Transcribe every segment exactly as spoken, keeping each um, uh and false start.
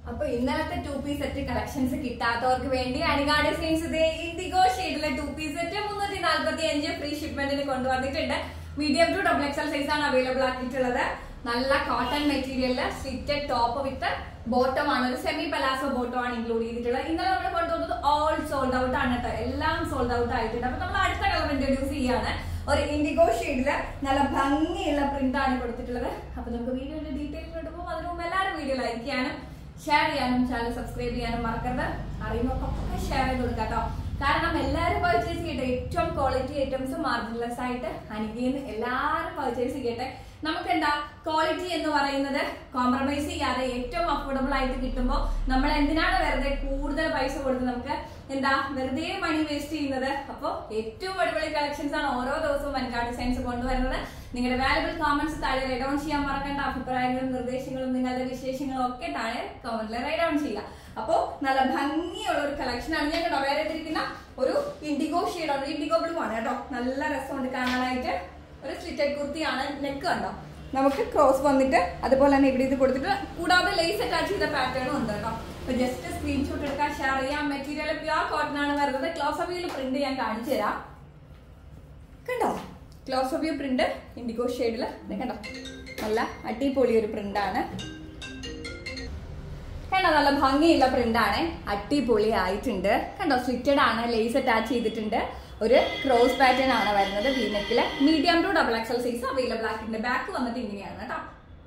അപ്പൊ ഇന്നലത്തെ two piece set collections കിട്ടാത്തവർക്ക് വേണ്ടി അനിക ഡിസൈൻസ് ഇതേ ഇൻഡിഗോ ഷെയ്ഡിലെ ടു പീസ് സെറ്റ് മുന്നൂറ്റി നാല്പത്തി അഞ്ച് ഫ്രീ ഷിപ്മെന്റിന് കൊണ്ടുവന്നിട്ടുണ്ട്. Medium to double XL size ആണ് അവൈലബിൾ ആക്കിയിട്ടുള്ളത്. നല്ല കോട്ടൺ മെറ്റീരിയലില് സ്ലിറ്റഡ് ടോപ്പ് വിത്ത് ബോട്ടം ആണ്, ഒരു സെമി പലാസോ ബോട്ടം ആണ് ഇൻക്ലൂഡ് ചെയ്തിട്ടുള്ളത്. ഇന്നലെ നമ്മൾ കൊണ്ടുവന്നത് ഓൾ സോൾഡ് ഔട്ട് ആണ് കേട്ടോ, എല്ലാം സോൾഡ് ഔട്ട് ആയിട്ടുണ്ട്. അപ്പൊ നമ്മൾ അടുത്ത കളർ ഇൻട്രൊഡ്യൂസ് ചെയ്യാണ്. ഒരു ഇൻഡിഗോ ഷെയ്ഡില് നല്ല ഭംഗിയുള്ള പ്രിന്റ് ആണ് കൊടുത്തിട്ടുള്ളത്. അപ്പൊ നമുക്ക് വീഡിയോയുടെ ഡീറ്റെയിൽസ് എടുക്കുമ്പോൾ അതിന് മുമ്പ് എല്ലാവരും വീഡിയോ ലൈക്ക് ചെയ്യാനും ഷെയർ ചെയ്യാനും ചാനൽ സബ്സ്ക്രൈബ് ചെയ്യാനും മറക്കരുത്. അറിയുന്നവർക്കൊക്കെ ഷെയർ ചെയ്ത് കൊടുക്കാം കേട്ടോ. കാരണം എല്ലാവരും പർച്ചേസ് ചെയ്യട്ടെ, ഏറ്റവും ക്വാളിറ്റി ഐറ്റംസ് മാർജിൻലെസ് ആയിട്ട് അനികയിൽ എല്ലാവരും പർച്ചേസ് ചെയ്യട്ടെ. നമുക്ക് എന്താ ക്വാളിറ്റി എന്ന് പറയുന്നത് കോംപ്രമൈസ് ചെയ്യാതെ ഏറ്റവും അഫോർഡബിൾ ആയിട്ട് കിട്ടുമ്പോൾ നമ്മൾ എന്തിനാണ് വെറുതെ കൂടുതൽ പൈസ കൊടുത്ത് നമുക്ക് എന്താ വെറുതെ മണി വേസ്റ്റ് ചെയ്യുന്നത്? അപ്പോൾ ഏറ്റവും അടിപൊളി കളക്ഷൻസ് ആണ് ഓരോ ദിവസവും അനിക ഡിസൈൻസ് കൊണ്ടുവരുന്നത്. നിങ്ങളുടെ വാല്യുബിൾ കോമന്റ്സ് താഴെ റൈറ്റ് ഡൗൺ ചെയ്യാൻ മറക്കേണ്ട. അഭിപ്രായങ്ങളും നിർദ്ദേശങ്ങളും നിങ്ങളുടെ വിശേഷങ്ങളും ഒക്കെ താഴെ കോമന്റിൽ റൈറ്റ് ഡൗൺ ചെയ്യുക. അപ്പോ നല്ല ഭംഗിയുള്ള ഒരു കളക്ഷൻ ആണ്. ഞാൻ കേട്ടോ വേറെ ചെയ്തിരിക്കുന്ന ഒരു ഇൻഡിഗോ ഷെയ്ഡാണ്, ഇൻഡിഗോ ബ്ലൂ ആണ് കേട്ടോ. നല്ല രസമുണ്ട് കാണാനായിട്ട്. ഒരു സ്ലിറ്റഡ് കുർത്തിയാണ്, നെക്ക് കണ്ടോ നമുക്ക് ക്രോസ് വന്നിട്ട് അതുപോലെ തന്നെ ഇവിടെ ഇത് കൊടുത്തിട്ട് കൂടാതെ ലേസ് അറ്റാച്ച് ചെയ്ത പാറ്റേണും ഉണ്ട് കേട്ടോ. അപ്പൊ ജസ്റ്റ് സ്ക്രീൻഷോട്ട് എടുക്കാൻ ഷെയർ ചെയ്യാം. മെറ്റീരിയൽ പ്യൂർ കോട്ടൺ ആണ് വരുന്നത്. ക്ലോസ് ഓഫ് വ്യൂ പ്രിന്റ് ഞാൻ കാണിച്ചു തരാം. കണ്ടോ close of view print indigo ഷെയ്ഡില് കണ്ടോ, നല്ല അടിപൊളി ഒരു പ്രിന്റ് ആണ്. കണ്ടോ നല്ല ഭംഗിയുള്ള പ്രിന്റ് ആണ്, അടിപൊളി ആയിട്ടുണ്ട്. കണ്ടോ സ്ലിറ്റഡ് ആണ്, ലേസ് അറ്റാച്ച് ചെയ്തിട്ടുണ്ട്. ഒരു ക്രോസ് പാറ്റേൺ ആണ് വരുന്നത്. വീനെക്കില് medium to double XL size available ആക്കിയിട്ടുണ്ട്. ബാക്ക് വന്നിട്ട് ഇങ്ങനെയാണ് കേട്ടോ.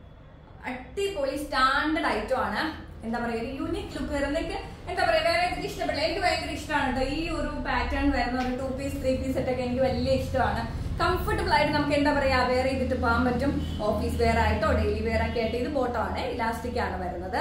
അടിപൊളി സ്റ്റാൻഡേർഡ് ഐറ്റം ആണ്. എന്താ പറയാ ഒരു യൂണിക് ലുക്ക് വരുന്നത്. എന്താ പറയാ വേറെ എനിക്ക് ഇഷ്ടപ്പെടില്ല, എനിക്ക് ഭയങ്കര ഇഷ്ടമാണ് കേട്ടോ ഈ ഒരു പാറ്റേൺ വരുന്ന ഒരു two piece three piece set ഒക്കെ എനിക്ക് വലിയ ഇഷ്ടമാണ്. കംഫർട്ടബിൾ ആയിട്ട് നമുക്ക് എന്താ പറയാ വെയർ ചെയ്തിട്ട് പോകാൻ പറ്റും. ഓഫീസ് വെയർ ആയിട്ടോ ഡെയിലി വെയർ ഒക്കെ ആയിട്ട്. ഇത് ബോട്ടം ആണ്, ഇലാസ്റ്റിക് ആണ് വരുന്നത്.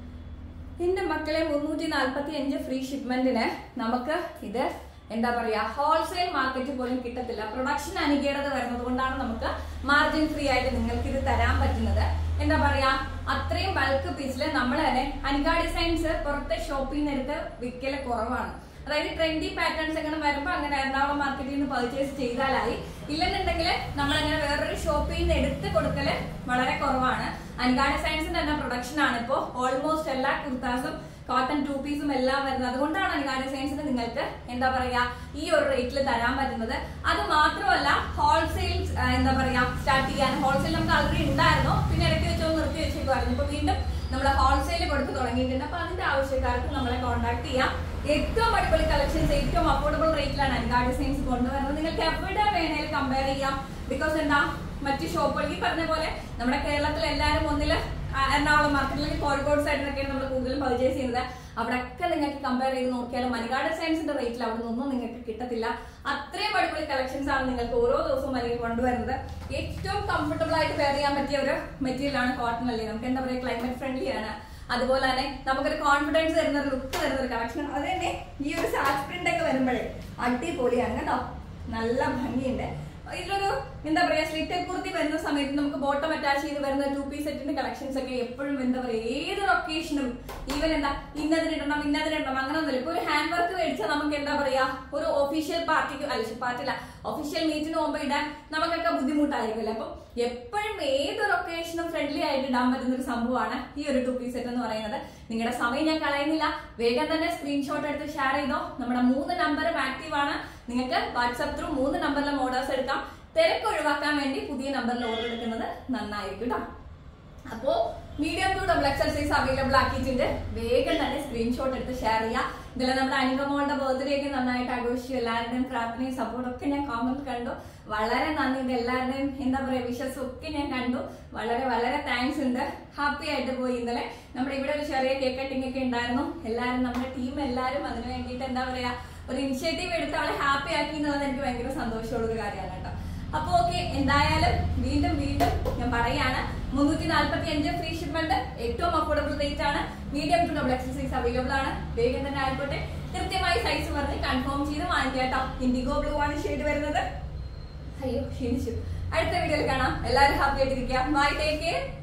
എന്റെ മക്കളെ മുന്നൂറ്റി നാല്പത്തി അഞ്ച് ഫ്രീ ഷിപ്മെന്റിന് നമുക്ക് ഇത് എന്താ പറയാ ഹോൾസെയിൽ മാർക്കറ്റ് പോലും കിട്ടത്തില്ല. പ്രൊഡക്ഷൻ അനികേടത് വരുന്നത് കൊണ്ടാണ് നമുക്ക് മാർജിൻ ഫ്രീ ആയിട്ട് നിങ്ങൾക്ക് ഇത് തരാൻ പറ്റുന്നത്. എന്താ പറയാ അത്രയും ബൾക്ക് പീസില് നമ്മൾ തന്നെ അനിക ഡിസൈൻസ് പുറത്തെ ഷോപ്പിൽ നിന്ന് എടുത്ത് വിൽക്കല് കുറവാണ്. അതായത് ട്രെൻഡി പാറ്റേൺസ് എങ്ങനെ വരുമ്പോ അങ്ങനെ എറണാകുളം മാർക്കറ്റിൽ നിന്ന് പർച്ചേസ് ചെയ്താലായി. ഇല്ലെന്നുണ്ടെങ്കിൽ നമ്മളങ്ങനെ വേറൊരു ഷോപ്പിൽ നിന്ന് എടുത്ത് കൊടുക്കല് വളരെ കുറവാണ്. അനിക ഡിസൈൻസിന്റെ തന്നെ പ്രൊഡക്ഷൻ ആണ് ഇപ്പോ ഓൾമോസ്റ്റ് എല്ലാ കുർത്താസും കോട്ടൺ ടു പീസും എല്ലാം വരുന്നത്. അതുകൊണ്ടാണ് അനിക ഡിസൈൻസിന് നിങ്ങൾക്ക് എന്താ പറയാ ഈ ഒരു റേറ്റിൽ തരാൻ പറ്റുന്നത്. അത് മാത്രമല്ല ഹോൾസെയിൽ എന്താ പറയാ സ്റ്റാർട്ട് ചെയ്യാൻ ഹോൾസെയിൽ നമുക്ക് ആൾറെഡി ഉണ്ടായിരുന്നു, പിന്നെ ഇടയ്ക്ക് വെച്ചോ നിർത്തി വെച്ചേക്കുമായിരുന്നു. ഇപ്പൊ വീണ്ടും നമ്മൾ ഹോൾസെയിൽ കൊടുത്ത് തുടങ്ങിയിട്ടുണ്ട്. അപ്പൊ അതിന്റെ ആവശ്യക്കാർക്ക് നമ്മളെ കോൺടാക്ട് ചെയ്യാം. ഏറ്റവും അടിപൊളി കളക്ഷൻസ് ഏറ്റവും അഫോർഡബിൾ റേറ്റിലാണ് അനിക ഡിസൈൻസ് കൊണ്ടുവരുന്നത്. നിങ്ങൾക്ക് എവിടെ വേണേലും കമ്പയർ ചെയ്യാം. ബിക്കോസ് എന്താ മറ്റു ഷോപ്പുകൾ ഈ പറഞ്ഞ പോലെ നമ്മുടെ കേരളത്തിൽ എല്ലാവരും ഒന്നില് എറണാകുളം മാർക്കറ്റിലേക്ക് കോഴിക്കോട് സൈഡിലൊക്കെയാണ് നമ്മൾ കൂടുതലും പർച്ചേസ് ചെയ്യുന്നത്. അവിടെയൊക്കെ നിങ്ങൾക്ക് കമ്പയർ ചെയ്ത് നോക്കിയാലും അനിക ഡിസൈൻസിന്റെ റേറ്റിൽ അവിടെ നിന്നൊന്നും നിങ്ങൾക്ക് കിട്ടത്തില്ല. അത്രയും അടിപൊളി കളക്ഷൻസ് ആണ് നിങ്ങൾക്ക് ഓരോ ദിവസവും അല്ലെങ്കിൽ കൊണ്ടുവരുന്നത്. ഏറ്റവും കംഫർട്ടബിൾ ആയിട്ട് വെയർ ചെയ്യാൻ പറ്റിയ ഒരു മെറ്റീരിയൽ ആണ് കോട്ടൺ അല്ലേ. നമുക്ക് എന്താ പറയുക ക്ലൈമറ്റ് ഫ്രണ്ട്ലി ആണ്. അതുപോലെ തന്നെ നമുക്കൊരു കോൺഫിഡൻസ് തരുന്ന ഒരു ലുക്ക് തരുന്ന ഒരു കളക്ഷൻ. അത് തന്നെ ഈ ഒരു സാച്ച് പ്രിന്റ് ഒക്കെ വരുമ്പോഴേ അടിപൊളിയാണ് കേട്ടോ, നല്ല ഭംഗിയുണ്ട്. ഇതിലൊരു എന്താ പറയാ സ്ലിറ്റഡ് കുർത്തി വരുന്ന സമയത്ത് നമുക്ക് ബോട്ടം അറ്റാച്ച് ചെയ്ത് വരുന്ന ടു പീസ് സെറ്റിന്റെ കളക്ഷൻസ് ഒക്കെ എപ്പോഴും എന്താ പറയാ ഏതൊരു ഒക്കേഷനും ഈവൻ എന്താ ഇന്നതിനിടണം ഇന്നതിനിടണം അങ്ങനെ ഒന്നുമില്ല. ഇപ്പൊ ഒരു ഹാൻഡ് വർക്ക് മേടിച്ചാൽ നമുക്ക് എന്താ പറയാ ഒരു ഒഫീഷ്യൽ പാർട്ടിക്ക് അല്ല പാർട്ടില്ല ഒഫീഷ്യൽ മീറ്റിന് പോകുമ്പോൾ ഇടാൻ നമുക്കൊക്കെ ബുദ്ധിമുട്ടായിരിക്കുമല്ലോ. അപ്പം എപ്പോഴും ഏതൊരു ഒക്കേഷനും ഫ്രണ്ട്ലി ആയിട്ട് ഇടാൻ പറ്റുന്ന ഒരു സംഭവമാണ് ഈ ഒരു ടു പീസ് സെറ്റ് എന്ന് പറയുന്നത്. നിങ്ങളുടെ സമയം ഞാൻ കളയുന്നില്ല, വേഗം തന്നെ സ്ക്രീൻഷോട്ട് എടുത്ത് ഷെയർ ചെയ്തോ. നമ്മുടെ മൂന്ന് നമ്പറും ആക്റ്റീവ് ആണ്. നിങ്ങൾക്ക് വാട്സ്ആപ്പ് ത്രൂ മൂന്ന് നമ്പറിലും ഓർഡേഴ്സ് എടുക്കാം. തിരക്ക് ഒഴിവാക്കാൻ വേണ്ടി പുതിയ നമ്പറിൽ ഓർഡർ എടുക്കുന്നത് നന്നായിരിക്കും കേട്ടോ. അപ്പോ medium to double XL size available ആക്കിയിട്ടുണ്ട്. വേഗം തന്നെ സ്ക്രീൻഷോട്ട് എടുത്ത് ഷെയർ ചെയ്യുക. ഇതിൽ നമ്മുടെ അനിക മോളുടെ ബർത്ത്ഡേ ഒക്കെ നന്നായിട്ട് ആഘോഷിച്ചു. എല്ലാവരുടെയും പ്രാർത്ഥനയും സപ്പോർട്ടും ഒക്കെ ഞാൻ കോമന്റ് കണ്ടു. വളരെ നന്ദി. ഇത് എല്ലാവരുടെയും എന്താ പറയാ വിശ്വാസം ഒക്കെ ഞാൻ കണ്ടു. വളരെ വളരെ താങ്ക്സ് ഉണ്ട്. ഹാപ്പി ആയിട്ട് പോയി. ഇന്നലെ നമ്മുടെ ഇവിടെ ഒരു ചെറിയ കേക്ക് കട്ടിംഗ് ഒക്കെ ഉണ്ടായിരുന്നു. എല്ലാവരും നമ്മുടെ ടീം എല്ലാവരും അതിന് വേണ്ടിയിട്ട് എന്താ പറയാ ഒരു ഇനിഷ്യേറ്റീവ് എടുത്ത് അവളെ ഹാപ്പി ആക്കി എന്നുള്ളത് എനിക്ക് ഭയങ്കര സന്തോഷമുള്ള ഒരു കാര്യമാണ് കേട്ടോ. അപ്പൊ ഓക്കെ, എന്തായാലും വീണ്ടും വീണ്ടും ഞാൻ പറയാണ് മുന്നൂറ്റി നാല്പത്തി അഞ്ച് ഫ്രീ ഷിപ്മെന്റ് ഏറ്റവും അഫോർഡബിൾ റേറ്റ് ആണ്. Medium to double XL size available ആണ്. വേഗം തന്നെ ആയിക്കോട്ടെ, കൃത്യമായി സൈസ് പറഞ്ഞ് കൺഫേം ചെയ്ത് വാങ്ങിക്കാം കേട്ടോ. ഇൻഡിഗോ ബ്ലൂ ആണ് ഷെയ്ഡ് വരുന്നത്. അയ്യോ ക്ഷീണിച്ചു. അടുത്ത വീഡിയോയിൽ കാണാം. എല്ലാവരും ഹാപ്പി ആയിട്ടിരിക്കുക. Bye, take care.